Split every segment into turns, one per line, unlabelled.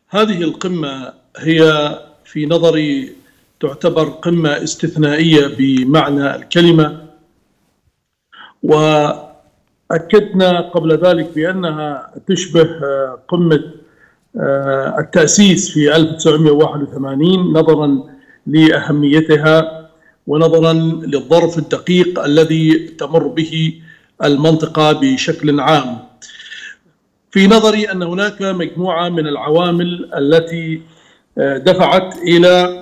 هذه القمة هي في نظري تعتبر قمة استثنائية بمعنى الكلمة، وأكدنا قبل ذلك بأنها تشبه قمة التأسيس في 1981 نظرا لأهميتها ونظرا للظرف الدقيق الذي تمر به المنطقة بشكل عام. في نظري أن هناك مجموعة من العوامل التي دفعت إلى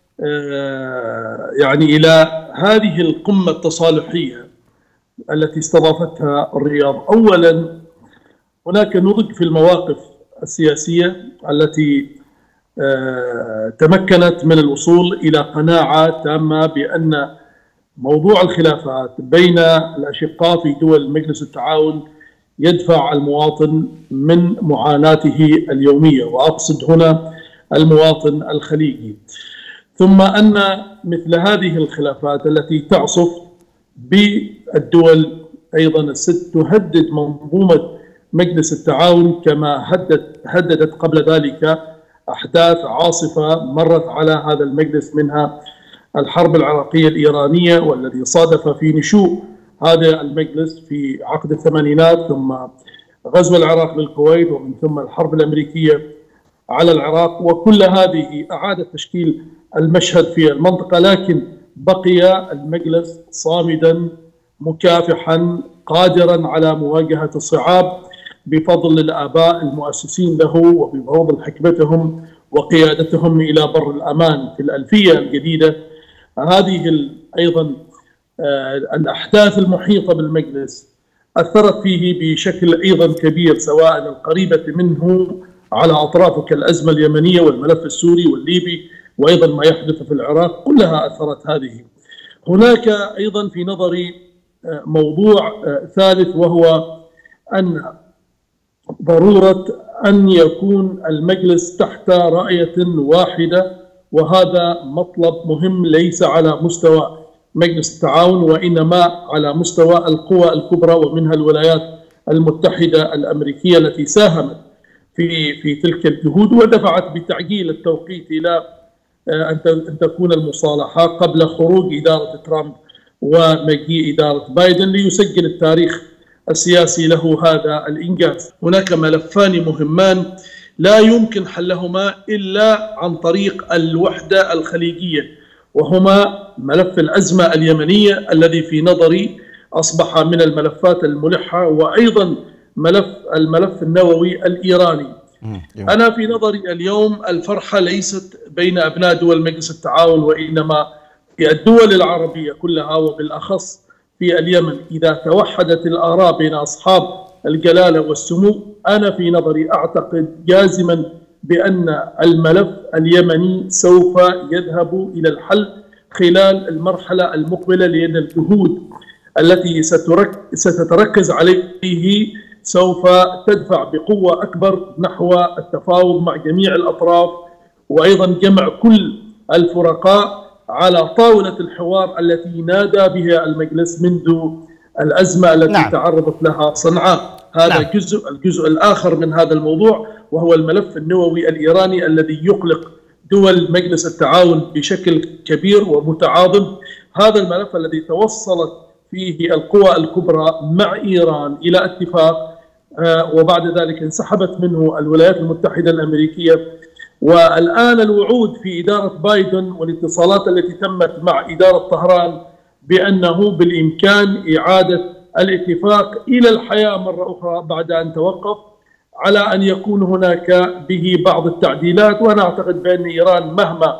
إلى هذه القمة التصالحية التي استضافتها الرياض. أولا، هناك نضج في المواقف السياسية التي تمكنت من الوصول إلى قناعة تامة بأن موضوع الخلافات بين الأشقاء في دول مجلس التعاون يدفع المواطن من معاناته اليومية، وأقصد هنا المواطن الخليجي. ثم أن مثل هذه الخلافات التي تعصف بالدول أيضا الست تهدد منظومة مجلس التعاون، كما هددت قبل ذلك أحداث عاصفة مرت على هذا المجلس، منها الحرب العراقية الإيرانية والذي صادف في نشوء هذا المجلس في عقد الثمانينات، ثم غزو العراق للكويت، ومن ثم الحرب الأمريكية على العراق. وكل هذه أعادت تشكيل المشهد في المنطقة، لكن بقي المجلس صامدا مكافحا قادرا على مواجهة الصعاب بفضل الآباء المؤسسين له وبفضل حكمتهم وقيادتهم إلى بر الأمان. في الألفية الجديدة هذه أيضا الأحداث المحيطة بالمجلس أثرت فيه بشكل أيضا كبير، سواء القريبة منه على أطرافه كالأزمة اليمنية والملف السوري والليبي وأيضا ما يحدث في العراق، كلها أثرت هذه. هناك أيضا في نظري موضوع ثالث، وهو أن ضرورة أن يكون المجلس تحت راية واحدة، وهذا مطلب مهم ليس على مستوى مجلس التعاون وإنما على مستوى القوى الكبرى، ومنها الولايات المتحدة الأمريكية التي ساهمت في تلك الجهود ودفعت بتعجيل التوقيت إلى أن تكون المصالحة قبل خروج إدارة ترامب ومجيء إدارة بايدن ليسجل التاريخ السياسي له هذا الإنجاز. هناك ملفان مهمان لا يمكن حلهما إلا عن طريق الوحدة الخليجية، وهما ملف الأزمة اليمنية الذي في نظري أصبح من الملفات الملحة، وأيضا الملف النووي الإيراني. أنا في نظري اليوم الفرحة ليست بين أبناء دول مجلس التعاون، وإنما في الدول العربية كلها وبالأخص في اليمن. إذا توحدت الآراء بين أصحاب الجلالة والسمو، أنا في نظري أعتقد جازما بأن الملف اليمني سوف يذهب إلى الحل خلال المرحلة المقبلة، لأن الجهود التي ستتركز عليه سوف تدفع بقوة أكبر نحو التفاوض مع جميع الأطراف، وأيضا جمع كل الفرقاء على طاولة الحوار التي نادى بها المجلس منذ الأزمة التي تعرضت لها صنعاء. هذا الجزء الآخر من هذا الموضوع، وهو الملف النووي الإيراني الذي يقلق دول مجلس التعاون بشكل كبير ومتعاظم. هذا الملف الذي توصلت فيه القوى الكبرى مع إيران إلى اتفاق، وبعد ذلك انسحبت منه الولايات المتحدة الأمريكية. والآن الوعود في إدارة بايدن والاتصالات التي تمت مع إدارة طهران بأنه بالإمكان إعادة الاتفاق إلى الحياة مرة أخرى بعد أن توقف، على أن يكون هناك به بعض التعديلات. وأنا أعتقد بأن إيران مهما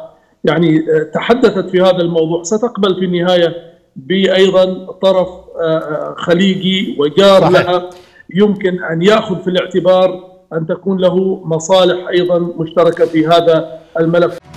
تحدثت في هذا الموضوع ستقبل في النهاية بأيضا طرف خليجي وجار لها يمكن أن يأخذ في الاعتبار أن تكون له مصالح أيضا مشتركة في هذا الملف.